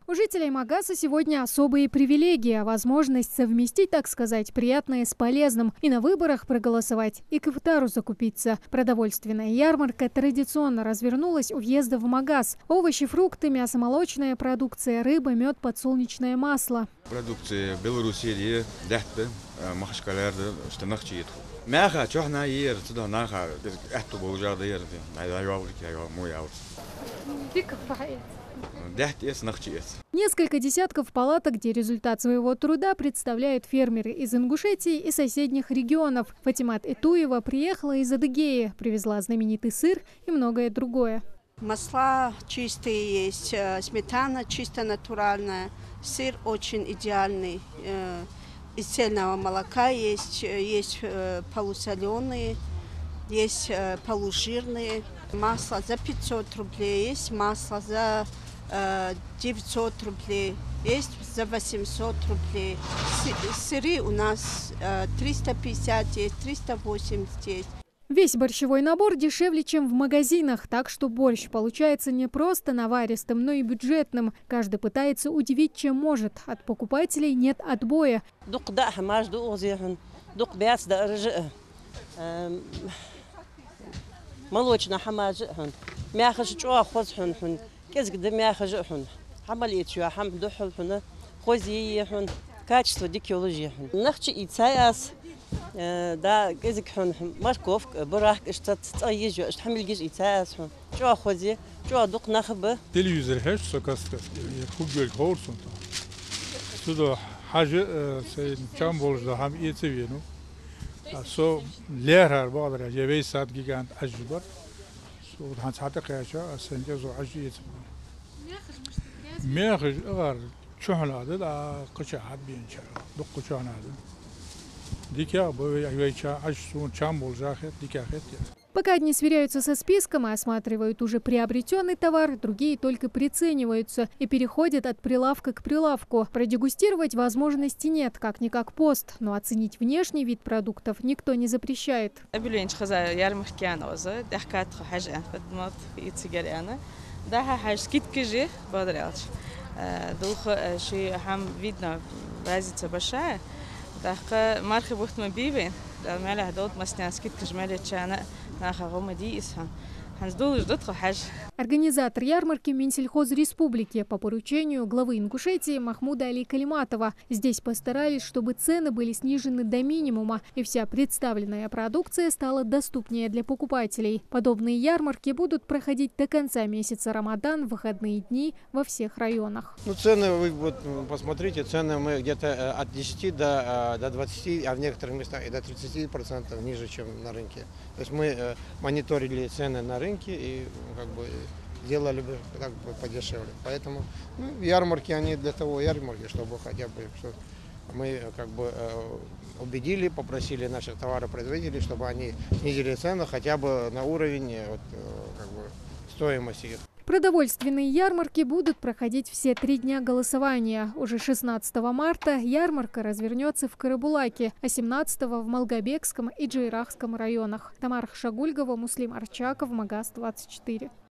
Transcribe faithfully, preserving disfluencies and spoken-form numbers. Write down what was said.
У жителей Магаса сегодня особые привилегии, возможность совместить, так сказать, приятное с полезным и на выборах проголосовать, и к ифтару закупиться. Продовольственная ярмарка традиционно развернулась у въезда в Магас. Овощи, фрукты, мясо-молочная продукция, рыба, мед, подсолнечное масло. Продукция Белоруссии, дяхты, махашкалярды, что нахчит. Мяха, чохна ер, сюда наха, это божада ер, айваврик, мой аут. Несколько десятков палаток, где результат своего труда представляют фермеры из Ингушетии и соседних регионов. Фатимат Итуева приехала из Адыгеи, привезла знаменитый сыр и многое другое. Масла чистые есть, сметана чисто натуральная, сыр очень идеальный, из цельного молока есть, есть полусоленые, есть полужирные. Масло за пятьсот рублей, есть масло за девятьсот рублей, есть за восемьсот рублей. Сыры у нас триста пятьдесят есть, триста восемьдесят есть. Весь борщевой набор дешевле, чем в магазинах, так что борщ получается не просто наваристым, но и бюджетным. Каждый пытается удивить, чем может. От покупателей нет отбоя. Молочно хамажихун, мяхаш чуа хозхун, кезгде мяхажихун, хамаличу, хамдухун, хозиехун, качество дикиологихун. Нахчи и цаяс, да, кезгхун, морковка, бурак, что цаежу, что хамилгиш и цаясхун, чуа хози, чуа дук нахбы. Телевизор хэш сокастер, хубгел хорсун. Сюда хажи сейн чамболжда хам иецевину. So lehrer var ya ve saat gigant ajbar so han saate qiyasha asenge zo ajiyet meex agar chuhnada da qachad biincha duq chuhnada dikya bu aycha ajsun cham boljaxet dikyaxet. Пока одни сверяются со списком и осматривают уже приобретенный товар, другие только прицениваются и переходят от прилавка к прилавку. Продегустировать возможности нет, как-никак пост, но оценить внешний вид продуктов никто не запрещает. Организатор ярмарки Минсельхоз Республики по поручению главы Ингушетии Махмуда Али Калиматова. Здесь постарались, чтобы цены были снижены до минимума, и вся представленная продукция стала доступнее для покупателей. Подобные ярмарки будут проходить до конца месяца Рамадан в выходные дни во всех районах. Ну, цены, вы вот посмотрите, цены мы где-то от десяти до, до двадцати, а в некоторых местах и до тридцати процентов ниже, чем на рынке. То есть мы мониторили цены на рынке и как бы делали бы как бы подешевле. Поэтому ну, ярмарки, они для того ярмарки, чтобы хотя бы что мы как бы убедили, попросили наших товаропроизводителей, чтобы они снизили цены хотя бы на уровень вот, как бы, стоимости их. Продовольственные ярмарки будут проходить все три дня голосования. Уже шестнадцатого марта ярмарка развернется в Карабулаке, а семнадцатого в Малгобекском и Джейрахском районах. Тамара Шагульгова, Муслим Арчаков, Магас двадцать четыре.